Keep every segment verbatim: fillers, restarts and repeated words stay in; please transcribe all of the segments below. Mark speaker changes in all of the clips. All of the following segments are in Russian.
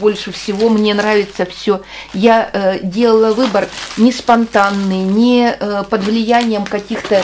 Speaker 1: Больше всего мне нравится все. Я э, делала выбор не спонтанный, не э, под влиянием каких-то,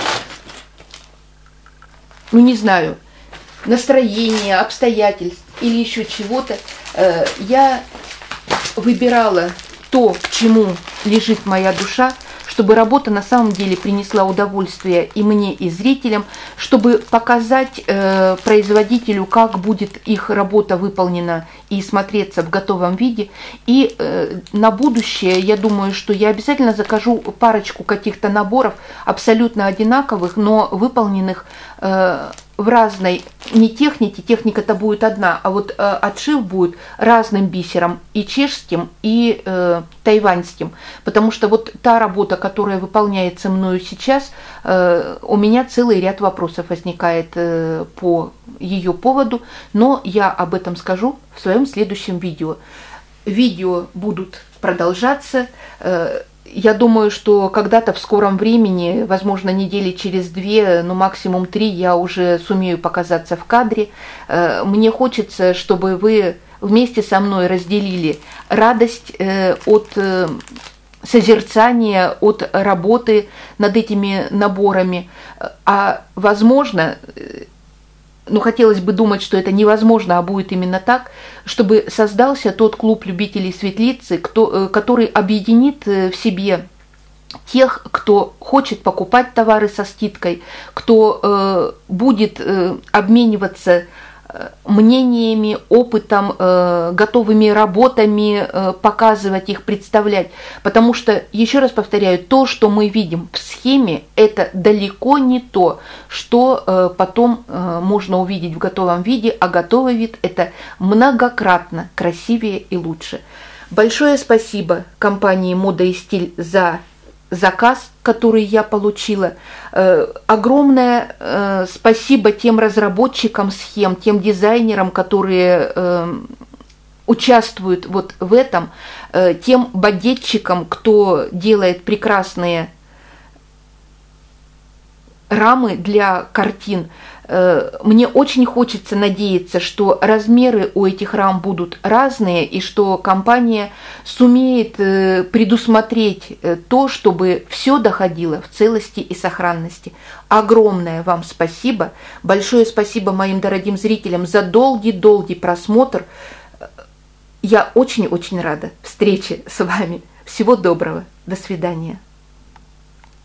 Speaker 1: ну не знаю, настроения, обстоятельств или еще чего-то. Э, я выбирала то, к чему лежит моя душа, чтобы работа на самом деле принесла удовольствие и мне, и зрителям, чтобы показать э, производителю, как будет их работа выполнена и смотреться в готовом виде. И э, на будущее, я думаю, что я обязательно закажу парочку каких-то наборов абсолютно одинаковых, но выполненных э, в разной, не технике, техника-то будет одна, а вот э, отшив будет разным бисером, и чешским, и э, тайваньским, потому что вот та работа, которая выполняется мною сейчас, э, у меня целый ряд вопросов возникает э, по ее поводу, но я об этом скажу в своем следующем видео. Видео будут продолжаться. э, Я думаю, что когда-то в скором времени, возможно, недели через две, ну максимум три, я уже сумею показаться в кадре. Мне хочется, чтобы вы вместе со мной разделили радость от созерцания, от работы над этими наборами. А возможно, ну, хотелось бы думать, что это невозможно, а будет именно так, чтобы создался тот клуб любителей светлицы, кто, который объединит в себе тех, кто хочет покупать товары со скидкой, кто э, будет э, обмениваться мнениями, опытом, э, готовыми работами, э, показывать их, представлять. Потому что, еще раз повторяю, то, что мы видим в схеме, это далеко не то, что э, потом э, можно увидеть в готовом виде, а готовый вид это многократно красивее и лучше. Большое спасибо компании «Мода и стиль» за заказ, который я получила. Э, огромное э, спасибо тем разработчикам схем, тем дизайнерам, которые э, участвуют вот в этом, э, тем багетчикам, кто делает прекрасные рамы для картин. Мне очень хочется надеяться, что размеры у этих рам будут разные и что компания сумеет предусмотреть то, чтобы все доходило в целости и сохранности. Огромное вам спасибо. Большое спасибо моим дорогим зрителям за долгий-долгий просмотр. Я очень-очень рада встрече с вами. Всего доброго. До свидания.